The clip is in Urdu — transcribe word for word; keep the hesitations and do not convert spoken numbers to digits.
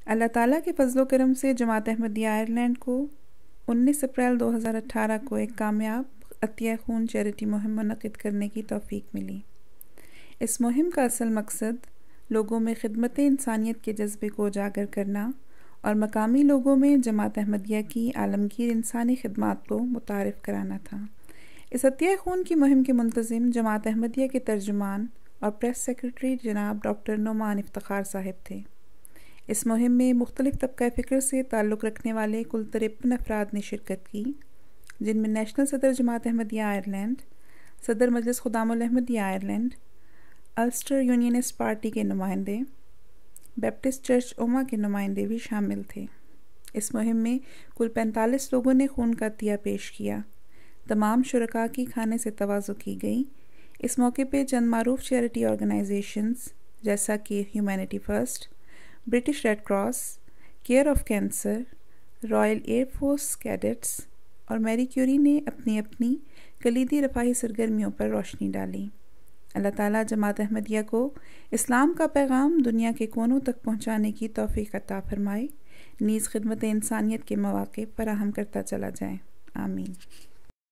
اللہ تعالیٰ کے فضل و کرم سے جماعت احمدیہ آئرلینڈ کو انیس اپریل دو ہزار اٹھارہ کو ایک کامیاب عطیہ خون چیریٹی مہم منعقد کرنے کی توفیق ملی۔ اس مہم کا اصل مقصد لوگوں میں خدمت انسانیت کے جذبے کو اجاگر کرنا اور مقامی لوگوں میں جماعت احمدیہ کی عالمگیر انسانی خدمات کو متعارف کرانا تھا۔ اس عطیہ خون کی مہم کے منتظم جماعت احمدیہ کے ترجمان اور پریس سیکرٹری جناب ڈاکٹر نعمان افتخار صاحب تھے۔ اس مہم میں مختلف طبقہ فکر سے تعلق رکھنے والے کل ترپن افراد نے شرکت کی، جن میں نیشنل صدر جماعت احمدیہ آئرلینڈ، صدر Majlis Khuddam ul-Ahmadiyya Ireland, Ulster Unionist Party کے نمائندے، بیپٹسٹ چرچ اوما کے نمائندے بھی شامل تھے۔ اس مہم میں کل پینتالیس لوگوں نے خون کا عطیہ پیش کیا۔ تمام شرکاء کی کھانے سے تواضع کی گئی۔ اس موقع پہ چند معروف چیریٹی آرگنائزیشنز جیسا کہ Humanity First, British Red Cross, Care of Cancer, Royal Air Force Cadets اور میری کیوری نے اپنی اپنی کلیدی رفاہی سرگرمیوں پر روشنی ڈالی۔ اللہ تعالیٰ جماعت احمدیہ کو اسلام کا پیغام دنیا کے کونوں تک پہنچانے کی توفیق عطا فرمائے، نیز خدمت انسانیت کے مواقع فراہم کرتا چلا جائے۔ آمین۔